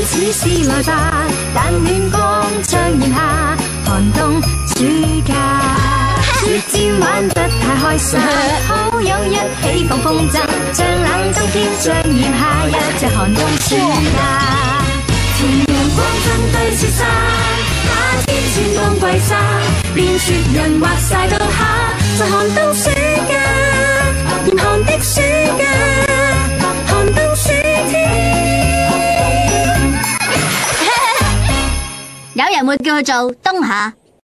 此時來吧，但暖光將炎夏，寒冬暑假。雪戰玩得太開心，好友一起放風箏，像冷冬天，像炎夏一隻寒冬暑假。前陽光真對雪山，夏天穿冬季衫，變雪人滑曬到夏，在寒冬暑假，嚴寒的暑假，寒冬暑天。 有人會叫佢做冬夏。